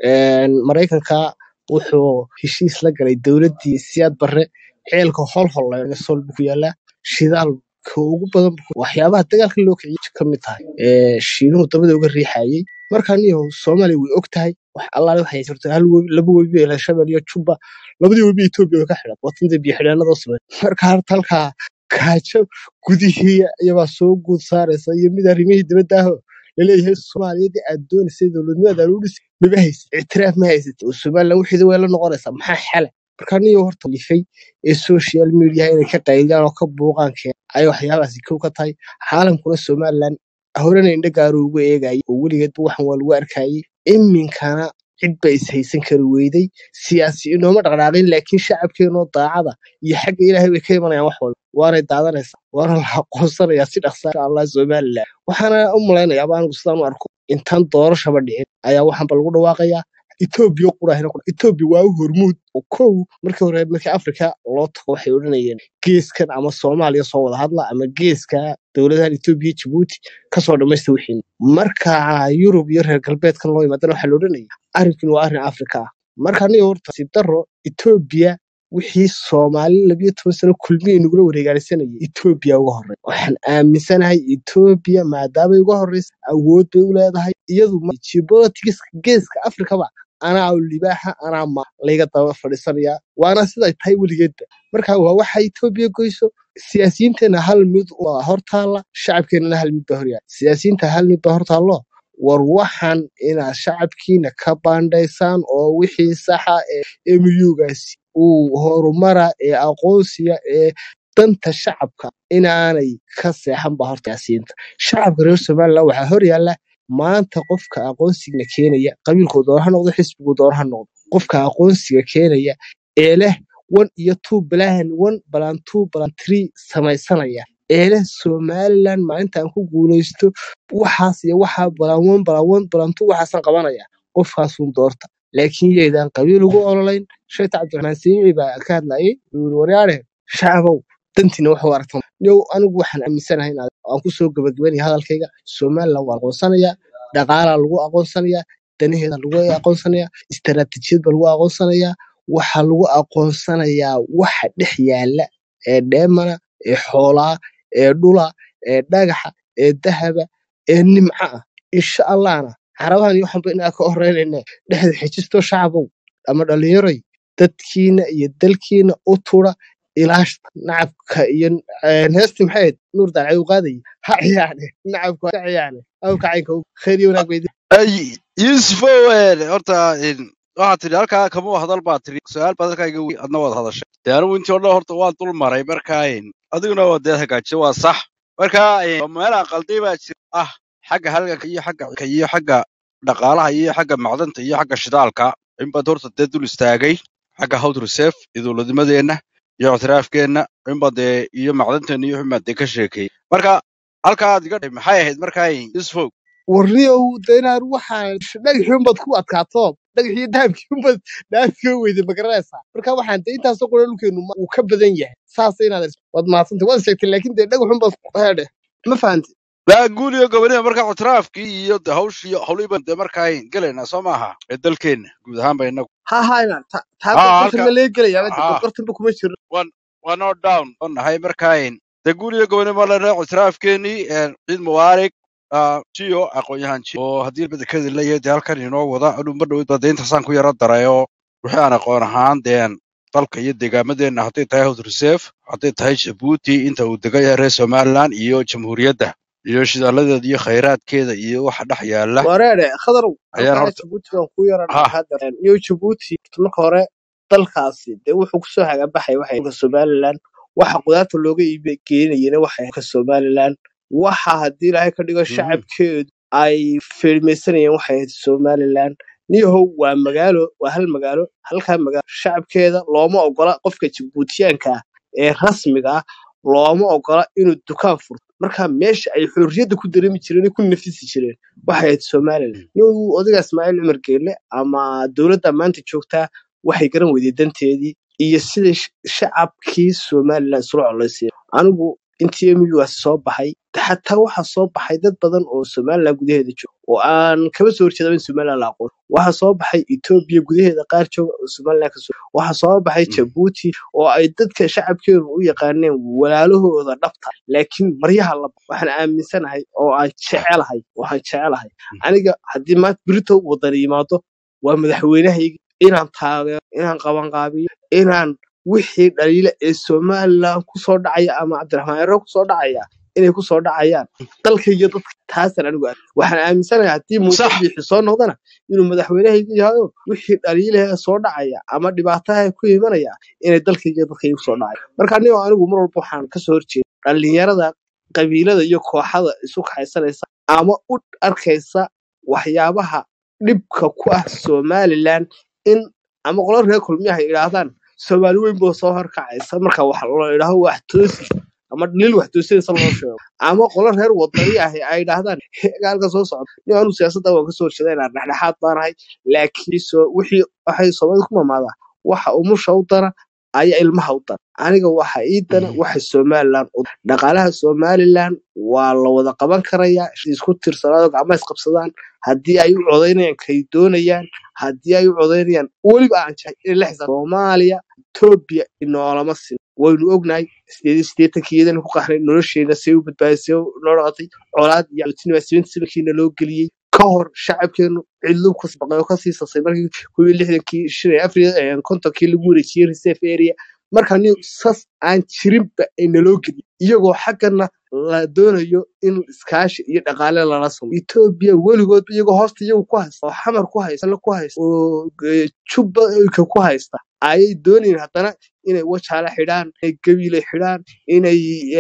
Speaker 4: maraykanka wuxuu heshiis la galay dowladdii siyaad barre ceelka holhol sol ku yaala shidaal ugu badan waxyaabaha dagaalka loo kiciyo ka mid tahay ee shiinuhu dabada uga riixayay markaa niyo Soomaaliya way og tahay wax allaale waxay jirto hal webi laba webi ee Shabeelle iyo Jubba labadii webi Itoobiya ka xidhan wadada biyo xidhanada Soomaaliya markaa halka kaajo gudihii ayaa soo guud saaraysa iyo mid arrimihii dibadda ah laleeyahay Soomaaliya aad doonaysid dowladnimada lagu dhis ma haysid ictiraaf ma haysid Soomaaliya wixii way la noqonaysaa maxaa xal markaa niyo horta lifay ee social media inay ka qayliyaan oo ka buuqaan keen ay waxyaabahaasi ku ka tahay caalamkuna Soomaaliland horena indha gaar ugu eegay oo weligeed waxan waa lagu arkayay iminkana cid bay ishaysan kari weyday siyaasi inooma dhaqaaqin laakiin shacabkeenu daacada iyo xagga Ilaahay way ka imanayaan wax walba waana daadanaysa waana la aqoonsanayaa si dhaqso ah Allah Soomaaliland waxaana u maleynayaa baan sidaan u arko intaan doorashaba dhicin ayaa waxan bal lagu dhawaaqayaa Ethiopia quraahina Ethiopia waa hormuud oo kow markii hore markii Afrika loo tago waxay oranayeen geeskan ama Soomaaliya soo wada hadla ama geeska dawladaha Ethiopia Djibouti ka soo dhameystay wixii marka Europe iyo reer galbeedkan loo yimaadana waxa la oranayaa arrinkan waa arrin Afrika marka niyo horta si daro Ethiopia wixii Soomaali labiyo toban sano kulmiye nugula wareegaysanayay Ethiopia uga horreey waxaan aaminsanahay Ethiopia maadaama uga horreysay awood bay u leedahay iyadu Djibouti geeska Afrika ba ana libaaxa ana ma laga daba fadhiisanaya waana sida ay tahay weligeed marka waa waxa Ethiopia goyso siyaasiyiinteena hal mid oo hortaala shacabkeena hal mid horiya siyaasiyiinta hal mid hortaalo war waxan ina shacabkiina ka baandaysan oo wixii saxa ee M U gaasi uu horumara ee aqoonsiga ee danta shacabka inaanay ka seexan ba horta siyaasiyiinta shacabka reer Soomaaliland waxa hor yaala maanta qofka aqoonsiga keenaya qabiilkooda oo ha noqdo xisbigooda oo ha noqdo qofka aqoonsiga keenaya ee leh one iyo two plan one plan two plan three samaysanaya ee leh Soomaaliland maalinta aan ku guuleysto waxaas iyo waxa plan one plan one plan two waxaan qabanaya qofkaas uu doorta laakiin yeedaan qabiil ugu ololayn shayta Cabdiraxmaan Siici baa ka hadlayay waryaare shacabku dantina wax wartan yow anigu waxaan aaminsanahay in aan ku soo gabagabeeyay hadalkayga Soomaaliland waa aqoonsanaya dhaqaalaha lagu aqoonsanaya danaheeda lagu aqoonsanaya istaraatiijiyad lagu aqoonsanaya waxa lagu aqoonsanaya waxa dhex yaala ee dheemana ee xoolaa ee dhula ee dhagaxa ee dahaba ee nimca insha Allahna carabahan iyo waxba inaa ka horeynayna dhexda xijisto shacabku ama dhalinyaro dadkiina iyo dalkiina u tura ilaashta nacabka iyo heesti maxay nuur dacay u qaaday ha ciyaane nacabka ha ciyaane aw kacaynka khayriyo wanaag bay
Speaker 3: ay Yusuf horta waxa tiri halka kama hadal baa tiri su'aal badan ka iga adna wada hadashay yaanu intii oo horta waan dul maray markaan adiguna waa deeq hagaajiyo waa sax marka meel aan qalday baa jir ah xagga halka iyo xagga iyo xagga dhaqaalaha iyo xagga macdanta iyo xagga shidaalka in baad horta dul istaagay xagga hawd reserve iduladimadeena iyo ictiraafkeena in baad iyo macdanteena iyo xumaad ka sheekay marka halka aad iga maxay ahayd markaan Yusuf
Speaker 4: warriyow deenaar waxaan dhagaxin bad ku adkaato dhagaxii dahabkii bad dahabkii weeyday magaraysa marka waxaan intaas oo qora dhulkeenu uu ka badan yahay saas inaad wad maasanta wad sheegtay laakiin dhagaxin bad heede ma fahanti
Speaker 3: لا أقول يا قبلنا مركا اعتراف كي يد هوش هوليبا ده مركا قلنا سماها الدلكين قد هم بينك
Speaker 4: ha ha ina ta
Speaker 3: اه
Speaker 4: qortan
Speaker 3: هلكا
Speaker 4: ma leegalay yaabada
Speaker 3: اه
Speaker 4: qortan ba kuma jiro
Speaker 3: وان وان نوت داون on هاي مركاين تقول يا قبلنا مرة اعتراف كيني عيد مبارك آه شيو أقول يهان شيو وهدي البدء كذا اللي يدي هالكان ينو وضع أنو مرة ويتبدين تحسان كوي رد رايو وحيانا قوان هان دين طلق يدي قامدين حطيت تايهود رسيف حطيت تاي جيبوتي انت ودقايا رئيس مالان iyo jamhuuriyadda iyo shidaalada iyo khayraadkeeda iyo waxa dhax yaala
Speaker 4: wareere khadarow
Speaker 3: ayaan
Speaker 4: halka
Speaker 3: horta
Speaker 4: Djibouti baan ku yaran
Speaker 3: ha
Speaker 4: hadda iyo Djibouti marka hore dalkaasi de wuxuu ku soo haga baxay waxay ka Soomaaliland waxa qudaarta looga iibay keenayeen waxay ka Soomaaliland waxa hadii ilaahay ka dhigo
Speaker 3: mhm
Speaker 4: shacabkeedu ay fiirmaysanayeen waxay Soomaaliland niyahow waa magaalo waa hal magaalo halka magaalo shacabkeeda looma ogola qofka Djiboutiyaanka ah ee rasmiga ah looma ogola inuu dukaan furto marka meesha ay xurriyadda ku dareemi jireen ku nafisi jireen waxay Soomaaliland niyow odiga Ismaaciil Umar Geelle ama dawladda maanta joogta waxay garan weyday danteedii iyo sida shacabkii Soomaaliland soo colaysay anigu intii emiyugaas soo baxay xataa waxaa soo baxay dad badan oo somaliland gudaheeda jooga oo aan kaba soo horjeedaba in somaliland la aqoon waxaa soo baxay etoobiya gudaheeda qaar jooga oo somaliland kasoo waxaa soo baxay jabuuti oo ay dadka shacabkeedu u yaqaaneen walaalahooda dhabta laakiin maryaha laba waxaan aaminsanahay oo aan jecelahay waxaan jecelahay aniga haddii maanta berito waddan yimaado waa madaxweynahayga inaan taageero inaan qabanqaabiyo inaan wixii dhaliila ee somaliland kusoo dhacaya ama cabdiraxmaan yaro kusoo dhacaya inay kusoo dhacayaan dalka iyo dadka taasan anigu waxaan aaminsanahay haddii muuse biixi soo noqdana inuu madaxweynahayga yahayo wixii dhaliilaha soo dhacaya ama dhibaataha ku imanaya inay dalka iyo dadka kusoo dhacaya marka anigo anigu mar walba waxaan kasoo horjeeda dhalinyarada qabiilada iyo kooxada isu kaxaysanaysa ama u arkaysa waxyaabaha dhibka ku ah somaliland in ama qolo reer kulmiyaha yidhaahdaan soomaali weyn boo soo horkacaysa marka wax loo yidhaaho wax toosi ama dhaliil wax toosinaysa loo sheego ama qolo reer wadani ah ay yidhaahdaan gaalka soo socda nin anu siyaasadda waan kasoo horjeeda inaan dhexdhexaad baanahay laakiin soo wixii waxay soomaalida ku mamaadaa waxa umusha u dana ayaa ilmaha u dana aniga waxa ii dana waxa somaliland dhaqaalaha somaliland waa la wada qaban karayaa isku tirsanaado gacmaha isqabsadaan haddii ay u codaynayaan kay doonayaan haddii ay u codaynayaan weliba aan jecel in la xisaab Soomaaliya Ethiopia inoolama sin waynu ognahay sideed sideetankiidan ku qaxnay nolosheena si uu badbaadisay noloshay colaad iyo tinima sideetankiina loo geliyay ka hor shacabkeenu cidlu ku sabaqay ka sii sasay markii kuwi lixdankii shan Afrika ee kontonkii lagu wareejiyay reserve area marka nin sas aan jirinba in loo geliyay iyagoo xaqana la doonayo in iskaashi iyo dhaqaale lala sameeyo Ethiopia weligood iyagoo hoosta iyagu ku haysta oo xamar ku haysta la ku haysta oo jubba ku haysta ay doonayeen haddana inay wajaala xidhaan ay gabiile xidhaan inay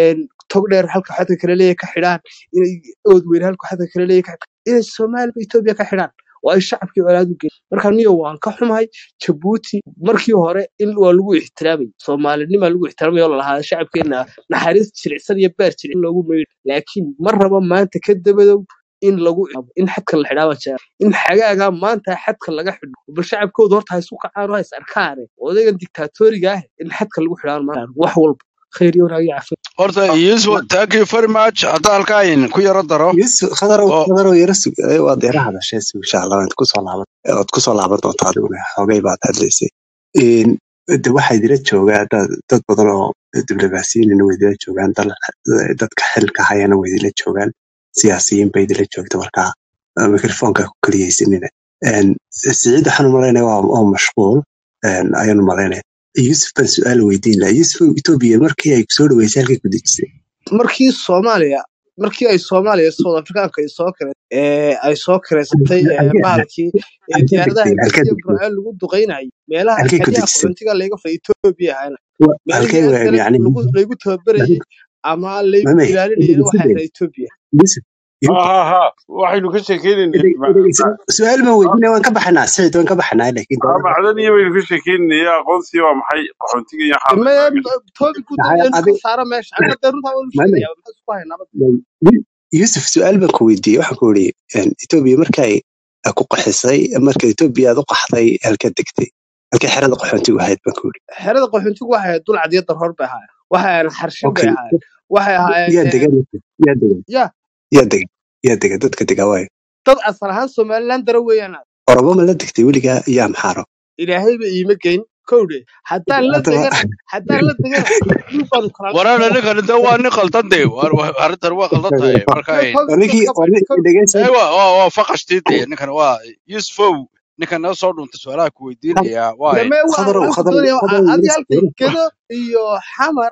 Speaker 4: tog dheer halka xadka kale leeyahay ka xidhaan inay ood weyn halka xadka kale leeyahay inay Soomaaliya Ethiopia ka xidhaan oo ay shacabkii walaadu geeyeen marka niyo waan ka xumahay Djibouti markii hore in waa lagu ixtiraamay Soomaalinimo lagu ixtiraamay oo la lahaa shacabkeena naxariis jiricsan iyo beer jiricsan loogu meeyay laakiin mar raba maanta ka dabadow in lagu in xadka la xidhaa waa in xagaaga maanta xadka laga xidho bal shacabkooda horta isku kacaan oo is arkaan odaygan dictatoriga ah in xadka lagu xidhaan ma wax walba khayr iyo raaya caafimaad
Speaker 3: horta Yusuf thank you very much hada halkaan ku yaro daro
Speaker 5: Yusuf khadaro khadaro yarasu waa deeraha dashay insha Allah inta ku soo laaban oo ku soo laaban doonta adiguna xoogay baad hadlaysay in de waxay dira joogaa dad badan oo diblomaasiyiin way dira joogaan dadka xilka hayana way dira joogaan siyaasiyiin bay dira joogta marka mikrofoonka ku kaliyaysinina een siciid waxaan u maleynayaa waa mashquul een ayaan maleynayaa Yusuf baan su'aal weydiin lahaa Yusuf Ethiopia markii ay soo dhaweysay halkay ku dejisay
Speaker 4: markii Soomaaliya markii ay Soomaaliya South Africaanka ay soo kale ee ay soo kaleysatay bahalkii diyaaradaha iyo Israel lagu duqeynay meelaha kaliya qontiga laga fay Ethiopia ahayna
Speaker 5: halkay yani
Speaker 4: lagu tababaray ama lagu ilaalinayay waxa Ethiopia
Speaker 5: Yusuf
Speaker 1: ها ها waxaynu ka sheekeynaa
Speaker 5: su'aal ma weydiinay waan ka baxnaa sicid waan ka baxnaa laakiin
Speaker 1: macdaniyo waynu ka sheekeynaa aqoonsi waa maxay qaxoontiga iyo xaalada
Speaker 4: ma toobi ku dadka saara meesha ana darunta wuu sheegay waxa ku hay nabad
Speaker 5: Yusuf su'aal baan ku weydiiyay waxaan ku wari Ethiopia markay ku qaxisay markay Ethiopia u qaxday halka degtay halka xerada qaxoontigu ahayd baan ku wari
Speaker 4: xerada qaxoontigu waxay dul cadiyad dar hor baa waxay xarshin bay ahayd waxay ahayd
Speaker 5: ya degan ya degan
Speaker 4: ya
Speaker 5: ya degan ya degan dadka degan way
Speaker 4: dad asal ahaan Soomaaliland dara weeyaan
Speaker 5: orabo ma la degtay weliga yaa maxaro
Speaker 4: ilaahay ba iima geyn kowde haddaan la degan haddaan la degan duuban kara
Speaker 3: warana ninka inta waa nin qaldan de arintan waa qaldan tahay marka ay
Speaker 5: anigii degan
Speaker 3: waa waa faqashtiide ninkan waa Yusuf ninkan noo soo dhuntay su'aalaha ku weydiinaya waa
Speaker 5: khadaro khadaro
Speaker 4: adi halkay kedo iyo xamar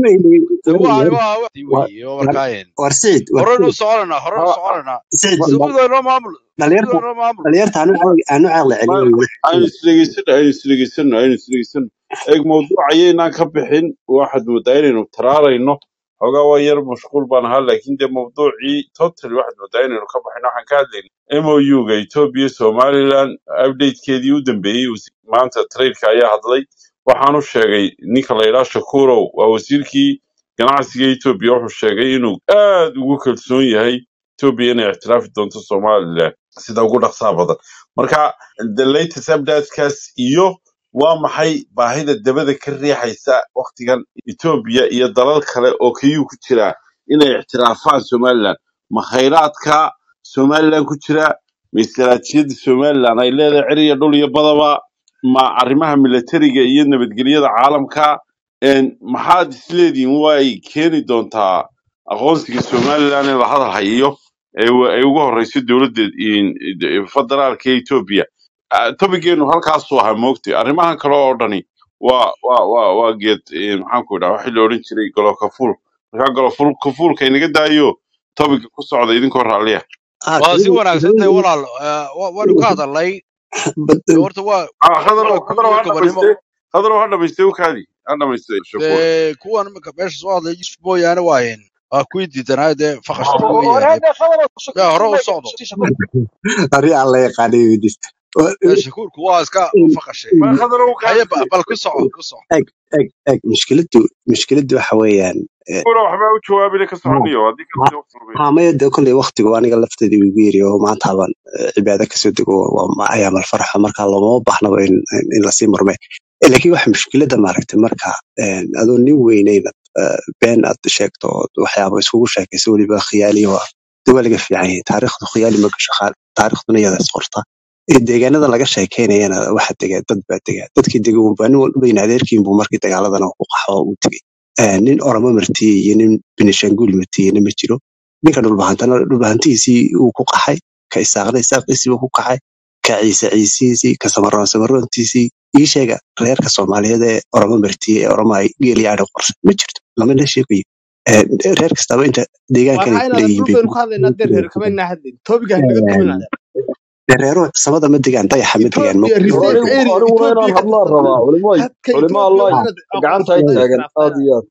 Speaker 5: war sicid
Speaker 3: horena soconana horena soconana
Speaker 5: sicid
Speaker 3: sidoo maamul
Speaker 5: dhalinyarta dhalinyarta aanu aanu caqli celiyo
Speaker 1: aynu isleegisan aynu isleegisan aynu isleegisan eeg mawduucayeenan ka bixin waxaad moodaa inaynu taraarayno xogaa waa yar mashquul baan ahaa laakiin dee mawduucii totally waxaad moodaa inaynu ka baxin waxaan ka hadlayna M O U-ga Ethiopia Somaliland update-keedii u dambeeyey maanta trade-ka ayaa hadlay waxaanu sheegay ninka la yidhaha Shakurow waa wasiirkii ganacsiga Ethiopia wuxuu sheegay inuu aad ugu kalsoon yahay Ethiopia inay ictiraafi doonto Somaliland sida ugu dhaqsaha badan marka the latest updates-kaas iyo waa maxay baahida dabada ka riixaysa waqtigan Ethiopia iyo dalal kale oo kiyuu ku jira inay ixtiraafaan Somaliland ma khayraadka Somaliland ku jira ma istaraatiijiyada Somaliland ay leedahay cir iyo dhul iyo badaba ma arrimaha militariga iyo nabadgelyada caalamka een maxaad isleediin way keeni doontaa aqoonsiga Somaliland ee la hadal hayo ee wa- ay ugu horeyso dowladda in- federaalka Ethiopia topigeenu halkaas uu ahaa moogtay arrimahan kale oo dhani waa waa waa waa geed eh, maxaan ku idhaha waxii la odhan jiray golokafuul markaa golokafuulka inaga daayo topiga ku socda idinkoo raalliya
Speaker 5: ah
Speaker 3: waa si
Speaker 5: kaliya
Speaker 3: wanaagsan tahay walaal eh, wa- waanu ka hadalnay
Speaker 5: bad-
Speaker 3: dee horta waa
Speaker 1: Ah, khadrow
Speaker 3: waa guul
Speaker 1: khadrow
Speaker 3: iyo
Speaker 1: ha
Speaker 3: gobonimo
Speaker 1: dhamaystay khadrow ha dhamaystay ukaadi ha dhamaystay shakuur
Speaker 3: dee kuwan iminka meesha soo hadlay yusuf mooyaane waayeen waa kuwii diidanaa dee faqashta weeyaane
Speaker 2: هذا خبر
Speaker 3: yaa hore u
Speaker 2: شكور
Speaker 3: socdo
Speaker 2: شكور
Speaker 5: ari aan la yaqaanay weydiis
Speaker 3: dee shakuurku waa iska faqashay
Speaker 1: ma khadrow
Speaker 3: haye
Speaker 1: ukaadi
Speaker 3: ba- bal ku soco ku soco
Speaker 5: eg eg eg mushkiladu mushkiladu waxa weeyaan eh,
Speaker 1: shakuur waxbaa u jawaabina ka
Speaker 5: ha
Speaker 1: soconayo haddii kale
Speaker 5: ha
Speaker 1: soo furmay
Speaker 5: ha, maya dee kolley waqtigu aniga lafteeda igu yiri oo maanta haban cibaado kasoo dego waa ma- ayaam alfarxa marka looma baahnaba in in in lasii murmay Eh, laakiin waxa mushkilada maaragtay marka eh, adoo nin weynayna been aad sheegto oo waxyaaba iskugu sheekayso weliba khiyaali waa dee waa laga fiican yahay taariikhdu khiyaali ma gasho qaar taariikhduna iyadaas qorta ee deegaanada laga sheekeynayana waxa dega dad baa dega dadkii dega unbaa nin walba in adeerkiin buu markii dagaaladan ku qaxo u tegey Eh, nin oramo martiyey iyo nin benishanguul martiyeyna ma jiro ninka dhulbahantana dhulbahantihiisii uu ku qaxay ka isaaqna isaaqiisii uu ku qaxay ka ciise ciisihiisii ka samaroon samaroontiisii ii sheega reerka soomaaliyeed ee oramo martiyey ee oramo ay geeli aadha qorsay ma jirto lama la sheegayo Eh, reer kastaba inta deegaankan ay
Speaker 4: waxaa
Speaker 5: ku
Speaker 4: inaad
Speaker 5: leeyihiin
Speaker 4: dhul
Speaker 5: bay
Speaker 4: baynu ka hadlaynaa dee reer kama inaa hadlayn topiga hanaga duwin
Speaker 5: reero samada ma degaan dayaxa ma degaan ma
Speaker 4: Ethiopia
Speaker 5: ku
Speaker 4: reserve
Speaker 5: degaan
Speaker 4: area
Speaker 6: aniguna inaan
Speaker 4: Ethiopia ka
Speaker 6: hadlaan
Speaker 4: tirsan
Speaker 6: rabaa culimooy
Speaker 4: hadka
Speaker 6: culimo
Speaker 4: Ethiopia
Speaker 6: allah
Speaker 4: waa inaad
Speaker 6: gacanta ay
Speaker 4: aqoonsatada
Speaker 6: taagan
Speaker 4: ictiraaftaa
Speaker 6: aad iyo aad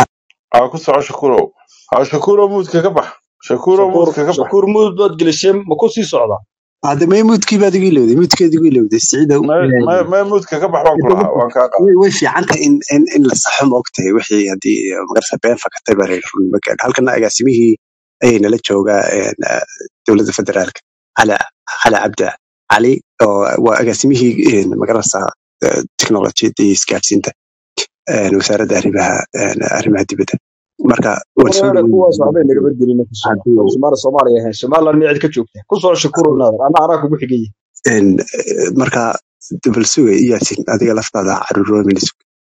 Speaker 1: ah ku soco shakuurow ha shakuurow muudka ka bax shakuurow
Speaker 6: shakuur
Speaker 1: muudka ka bax
Speaker 6: shakuur mudud baad gelisay ma ku sii socdaa
Speaker 5: hada may muudkii baad igu ilowday muudkeed igu ilowday siciidow
Speaker 1: ma ma ma muudka ka bax waan ku lahaa waan kaa qaaday
Speaker 5: way way fiican tahay in in in la saxo ma ogtahay wixii haddii magarta been fakatay baa reer run ma gaadho halkana agaasimihii ayay nala joogaa een, eh, dowladda federaalka cali cali cabdi cali oo waa agaasimihii een, magarasa eh, tiknolojiyadda iyo isgaadhsiinta een, wasaaradda arrimaha een, arrimaha dibadda marka waan soo
Speaker 6: wareere kuwaas waxbay naga
Speaker 5: dhaweynaa
Speaker 6: badgelina ku soo
Speaker 5: hadduu
Speaker 6: somaali soomaaliya ahayn somaliland miyad ka joogta ku soo shakuur naadan ana anaa kugu xigay
Speaker 5: een, eh, marka bal sugay iyaasin adiga laftaada caruuroomin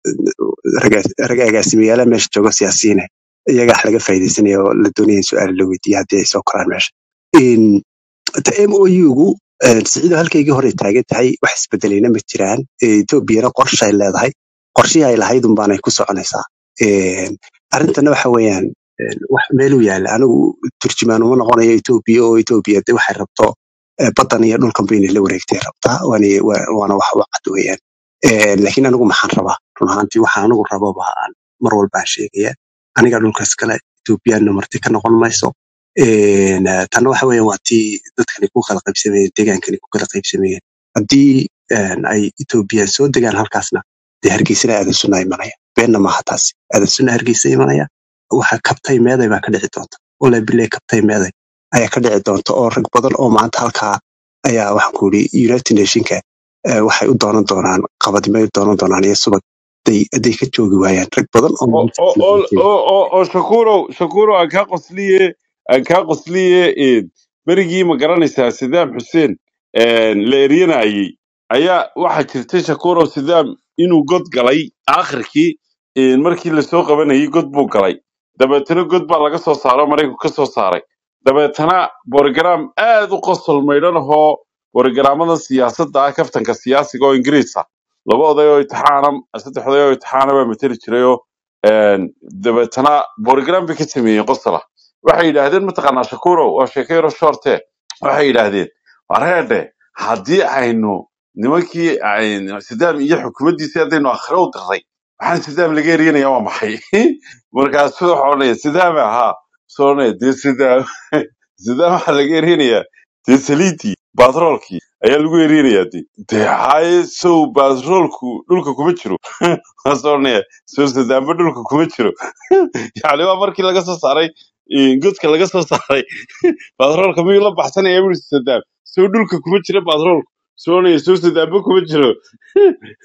Speaker 5: raga agaasimayaala meesha jooga siyaasiyiin ah, iyaga wax laga faa'iidaysanaya oo la doonaya in su-aal la weydiiyo haddii ay soo koraan meesha In ta M O U-gu siciido halkaygii hore taagan tahay wax isbedelayna ma jiraan Eh, Etoobiyana qorshe ay leedahay qorshihii ay lahayd un baanay ku soconaysaa Een, arrintana waxa weeyaan een, wax meel u yaala anigu turjumaan uma noqonayo Etoobiya oo Etoobiya de waxay rabto eh, badan iyo dhulkan ba inay la wareegtay rabtaa waana waa- waana wax u cad weeyaan Een, laakiin anigu maxaan rabaa run ahaantii waxa anigu rabo baan mar walba aan sheegaya aniga dhulkaas kale Etoobiyana marti ka noqon mayso Een, eh, tanna waxa weeyaan waa tii dadkani ku kala qaybsamayeen deegaankani ku kala qaybsamayeen haddii een, ay Etoobiya soo degaan halkaasna dee hargeysana aadan sunna imanaya beenna maaha taasi aadan sunna hargeysa imanaya waxa kabtay meeday baa ka dhici doonta wala bilay kabtay meeday ayaa ka dhici doonta oo rag badan oo maanta halkaa ayaa waxaan ku yidhi United Nationka eh, waxay u doonan doonaan qabadimay u doonan doonaan iyo subag hadday hadday ka joogi waayaan rag badan oo
Speaker 1: oo
Speaker 5: maanta
Speaker 1: oo oo
Speaker 5: jooga
Speaker 1: oo oo oo shakuurow shakuurow aan kaa qosliye aan kaa qosliye een, berigii ma garanaysaa sidaam xuseen een, la eryanayey ayaa waxaa jirtay shakuurow sidaam inuu god galay aakhirkii een, markii lasoo qabanayay god buu galay dabeetana god baa laga soo saaro maraykanku ka soo saaray dabeetana borogram aad u qosol maydhan ahoo borogramada siyaasadda ah kaftanka siyaasiga oo ingiriis ah laba oday oo itixaana saddex oday oo itixaana baa mateli jirayoo een, dabeetana borogram bay ka sameeyeen qosala waxay yidhaahdeen mataqaanaa shakuurow waa sheekayro shorte waxay yidhaahdeen wareedhe haddii aynu nimankii ay- sidaam iyo xukuumaddiisii haddaynu akhiro u diray waxaan sidaam laga eryanaya waa maxay markaasuu waxa odhanaya sidaame ahaa soo odhanaya dee sidaam sidaam waxaa laga eryanayaa dee saliidii batroolkii ayaa lagu eryanayaa de dee haye sow batroolku dhulka kuma jiro waasoo odhanaya sow sidaamba dhulka kuma jiro yani waa markii laga soo saaray eh, godka laga soo saaray batroolka miyuu la baxsanaya buri sidaam sow dhulka kuma jira batroolku soo odhanaya sow sidaamba kuma jiro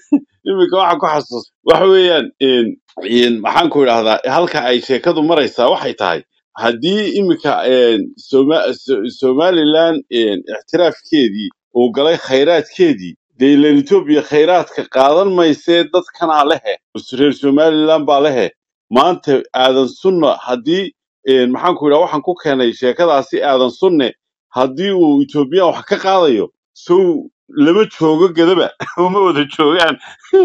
Speaker 1: iminka waxaan ku xasuus waxa weeyaan in in maxaan ku idhaahdaa halka ay sheekadu maraysaa waxay tahay haddii iminka een, Soma- So- somaliland een, ixtiraafkeedii uu galay khayraadkeedii dee ilaan etoobiya khayraadka qaadan maysee dadkanaa lehe reer somaliland baa lehe maanta aadan sunna haddii een, maxaan ku idhaha waxaan ku keenay sheekadaasi aadan sunne haddii uu etoobiyaan wax ka qaadayo sow lama joogo gadaba uma wada joogaan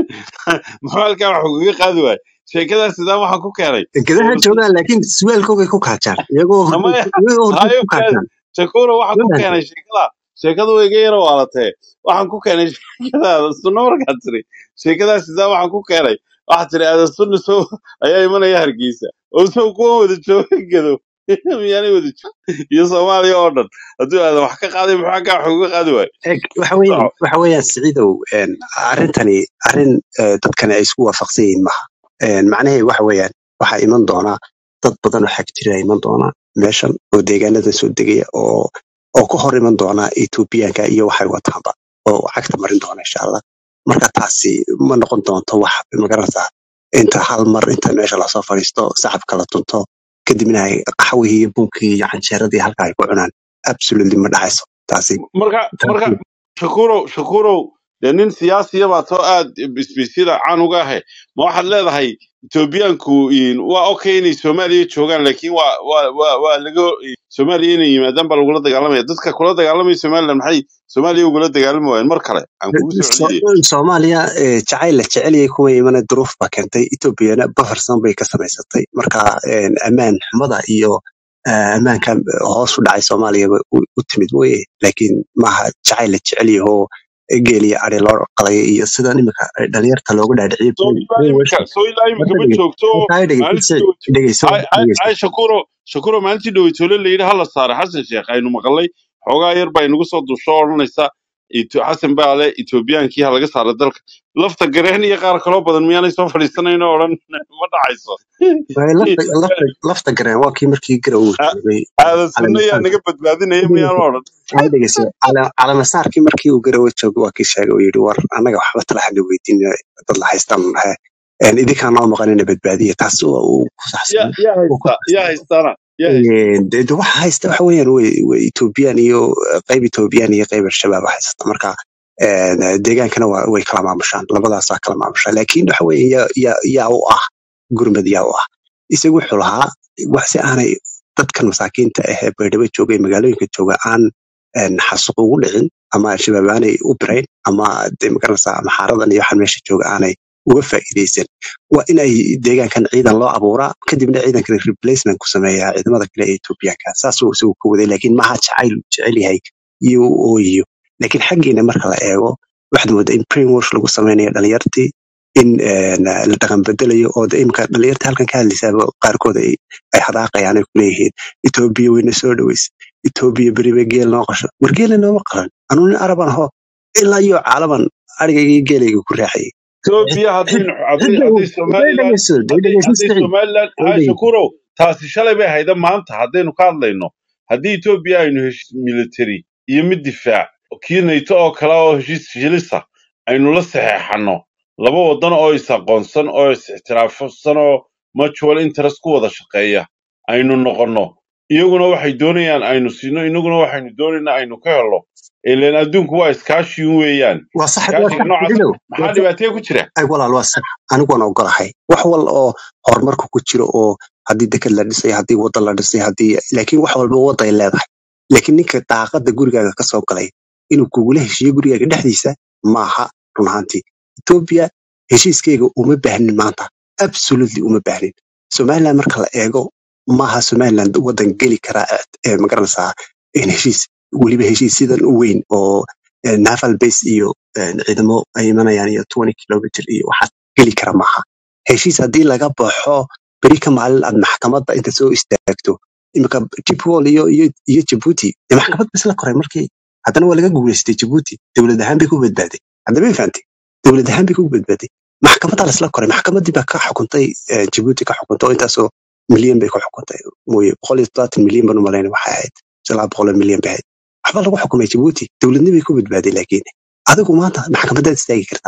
Speaker 1: muxuu halkaa wax ugaga qaadi waaya sheekadaas sidaan waxaan ku keenay
Speaker 5: gadaha
Speaker 1: een,
Speaker 5: joogaan laakiin suwaalkoogay ku kaajaan iyagoo hurdo
Speaker 1: amaya
Speaker 5: iyagoo hurdo
Speaker 1: hayo
Speaker 5: ku
Speaker 1: kaas
Speaker 5: kaajaan
Speaker 1: shakura waxaan ku
Speaker 5: wadaanta
Speaker 1: keenay sheekada sheekadu way iga yara waalatee waxaan ku keenay sheekadaada sunno markaad tiri sheekadaas sidaan waxaan ku keenay waxaad tiri aadan sunna sow ayaa imanaya hargeysa oo sow kuwa wada jooga gado miyaanay wada joog iyo soomaaliya oo dhan hadduu aadan wax ka qaaday muxuu halkaa wax uga qaadi waayo
Speaker 5: Eg, waxa weeyaan
Speaker 1: soco
Speaker 5: waxa weeyaan siciidow een, arrintani arrin eh, dadkani ay isku waafaqsan yihiin maaha Een, macnaheedu waxa weeyaan waxaa iman doonaa dad badan oo xag jira iman doonaa meeshan oo deegaanadan soo degaya oo oo ka hor iman doona etoobiyaanka iyo waxay wataanba oo cagta marin doona insha allah marka taasi ma noqon doonto wax magaranaysaa inta hal mar inta meesha lasoo fadhiisto sacabka la tunto kadibna ay qaxwihii iyo bunkii iyo canjeeradii halka ay ku cunaan absolutely ma dhacayso taasi
Speaker 1: marka marka
Speaker 5: taasi
Speaker 1: shakurow shakurow dee nin siyaasiya baa too aad isbiisyada caan uga ahe ma waxaad leedahay etoobiyaanku in- waa okay inay soomaaliya joogaan laakiin waa waa waa waa laga soomaaliya inay yimaadaan baa lagula dagaalamaya dadka kula dagaalamaya somaliland maxay soomaaliya ugula dagaalami waayeen mar kale aan kugu soo
Speaker 5: So-
Speaker 1: celiyey
Speaker 5: Soomaaliya eh, jacayl la jecel yahay kuma imana duruuf baa keentay Etoobiyana bafarsan bay ka samaysatay marka een, ammaan xumada iyo eh, ammaanka hoos u dhacay Soomaaliya ba u u timid weye laakiin maaha jacayl la jecel yahay oo geel iyo ari loo qalay iyo sidan imika dhalinyarta loogu dhaadhiciyo
Speaker 1: soo ilaa imika soo ilaa imika ma joogto oo maalintii dhaweyto
Speaker 5: dhegeyso
Speaker 1: ay ay ay shakuro shakuro maalintii dhaweytoole la yidhi hala saara xasan sheekh aynu maqalay xoogaa yar baa inagu soo dusho odhanaysa Ito- xasan baa le etoobiyaankii ha laga saara dalka lafta gareen iyo qaar kaloo badan miyaanay soo fadhiisanayn oo odhan ma dhacayso
Speaker 5: lafta lafta lafta gareen waa kii markii garow uu
Speaker 1: A-
Speaker 5: joogay
Speaker 1: aadan sunna yaa
Speaker 5: calamasaan
Speaker 1: naga badbaadinaya miyaanu odhan
Speaker 5: waxay dhegeysa calamasaarkii markii uu garowe joogay waa kii sheegay uu yidhi war annaga waxba talaxna weydiin dad la haystaan nahay idinkaan noo maqanina badbaadiya taas waa uu ku
Speaker 1: yaa
Speaker 5: saxsan
Speaker 1: yaa
Speaker 5: uu ku
Speaker 1: haysta yaa
Speaker 5: saxsan
Speaker 1: haystaana yaa haysta
Speaker 5: Een, de de waxa haysta waxa weeyaan way way Ethiopian iyo eh, qayb Ethiopian iyo qayb al-shabaab haysta marka een, deegaankana waa way kala maamushaan labadaas kala maamushaan laakiin waxa weeye yaa yaa yaa u ah gurmad yaa u ah isagu wuxuu lahaa wax si aanay dadkan masaakiinta ah ee baydhabo jooga ee magaalooyinka jooga aan een, xasuuq ugu dhicin ama al-shabaab aanay u birayn ama de magaranaysaa ama xaaradan iyo waxaan meesha jooga aanay uga faa'iidaysan waa in ay deegaankan ciidan loo abuuraa kadibna ciidankan replacement ku sameeyaa ciidamada kale ee Etoobiyaanka saasuu isagu ku waday laakiin maaha jacayl uu jecel yahay iyo uu ooyiyo laakiin xaggeena marka la eego waxaad moodaa in brainwash lagu sameynayo dhalinyartii in een, la dhaqan bedelayo oo de imika dhalinyarta halkan ka hadlaysaaba qaarkood ay ay hadaaqayaan ay kuleeyihiin Etoobiya wayna soo dhaweysa Etoobiya beri bay geel noo qasho war geela nooma qalan anuu nin araban ho ilaa iyo caalaban arigayga iyo geelayga ku raacayay
Speaker 1: Ethiopia haddaynu hadday hadday Somaliland hadday hadday Somaliland ay shakuro taasi shalay bay hayda maanta haddaynu ka hadlayno haddii Ethiopia aynu heshiis military iyo mid difaac kii NATO oo kale oo heshiis jilisa aynu la saxeexano laba wadan oo is aqoonsan oo is ixtiraafsan oo mutual interest ku wada shaqeeya aynu noqono iyaguna waxay doonayaan aynu siino inaguna waxaynu doonaynaa aynu ka helo ileen adduunku waa iskaashi weeyaan
Speaker 5: waa sax waa
Speaker 1: iskaashiga
Speaker 5: sax
Speaker 1: noocaas
Speaker 5: dilow
Speaker 1: maxaa dhibaataya ku jira
Speaker 5: ay walaal waa sax anigu waan ogolahay wax wal oo horumarku ku jiro oo haddii deked la dhisay haddii wadda la dhisay haddii laakiin wax walba wadday leedahay laakiin ninka daaqada gurigaaga ka soo galay inuu kugula heshiiyo gurigaaga dhexdiisa maaha run ahaantii Ethiopia heshiiskeyga uma baahnin maanta absolutely uma baahnin Somaliland marka la eego maaha Somaliland wadan geli kara ee magaranaysaa in heshiis weliba heshiis sidan u weyn oo eh, naval base iyo eh, ciidamo ay imanayaan iyo twenty kilometer iyo waxaad geli kara maaha heshiis haddii laga baxo beri ka maalin aad maxkamadda inta soo istaagto imika Djibouti iyo iyo iyo Djibouti dee maxkamad bas la koray markii haddana waa laga guuleystay Djibouti dowlad ahaan bay ku badbaaday haddaba ma fahantay dowlad ahaan bay ku badbaaday maxkamadda la isla koray maxkamaddii baa ka xukuntay eh, Djibouti ka xukuntay oo intaasoo milyan bay ku xukuntay mooye boqol iyo todobaatan milyan baan u malaynay waxay ahayd ilaa boqol oo milyan bay ahayd waxba lagu xukumay Djibouti dowladnimay ku badbaaday laakiin adigu maanta maxkamadaad istaagi kartaa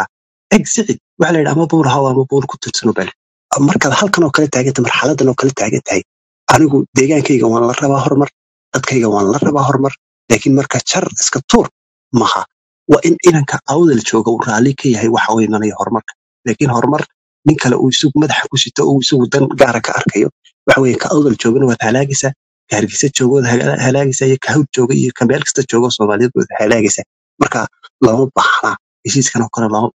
Speaker 5: exit waxa la yidhaha ama buur hawa ama buur ku tirsano bale markaad halkan oo kale taaganta marxaladan oo kale taagan tahay anigu deegaankayga waan la rabaa horumar dadkayga waan la rabaa horumar laakiin marka jar iska tuur maha waa in inanka awdal jooga uu raalli ka yahay waxa uu imanaya horumarka laakiin horumar nin kale uu isugu madaxa ku sito uu isugu dan gaara ka arkayo waxa weeye ka awdal joogana waad halaagaysaa ka hargeysa jooga waad hala- halaagaysaa iyo ka hawd jooga iyo ka meel kasta jooga oo soomaaliyeed waad halaagaysaa marka lama baahna heshiiskan oo kale lama